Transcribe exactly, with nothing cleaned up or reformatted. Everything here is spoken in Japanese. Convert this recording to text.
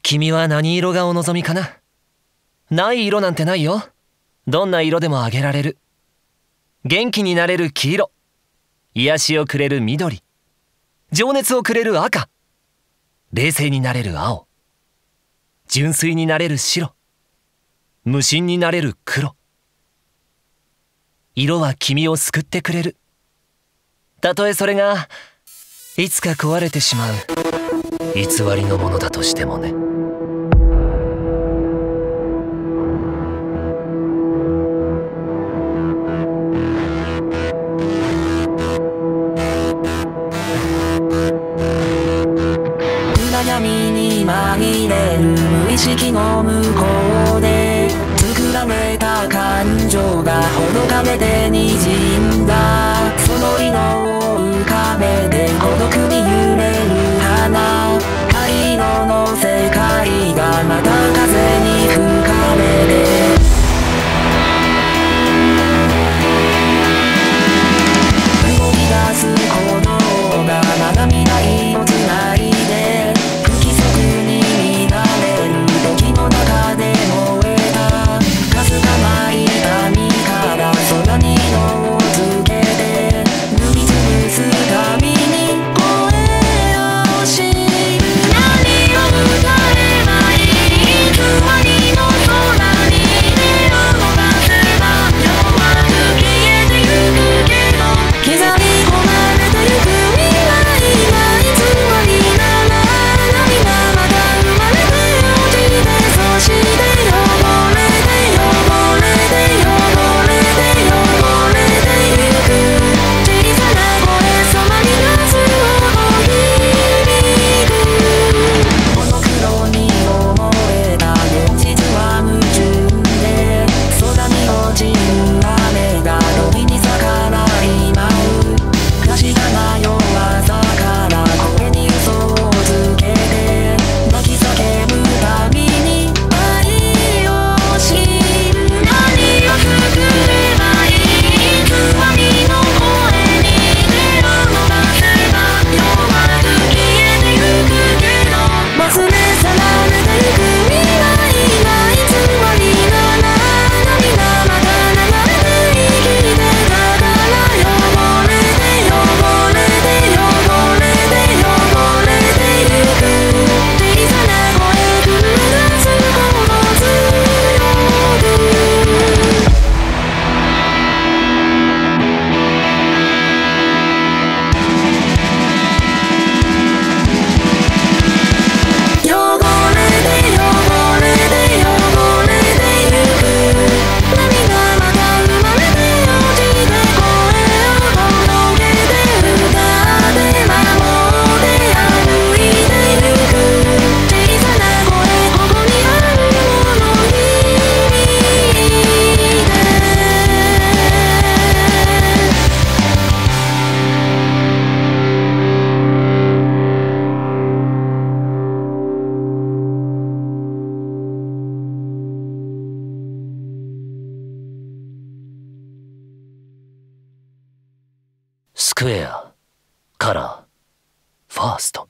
君は何色がお望みかな？ない色なんてないよ。どんな色でもあげられる。元気になれる黄色、癒しをくれる緑、情熱をくれる赤、冷静になれる青、純粋になれる白、無心になれる黒。色は君を救ってくれる。たとえそれがいつか壊れてしまう偽りのものだとしてもね。 闇に紛れる無意識の向こうで作られた感情がほどかめて滲んだ。その色を浮かべて孤独に揺れる花、灰色の世界がまた風に吹かれて動き出す鼓動がまだ未来をつないでスクエア、カラー、ファースト。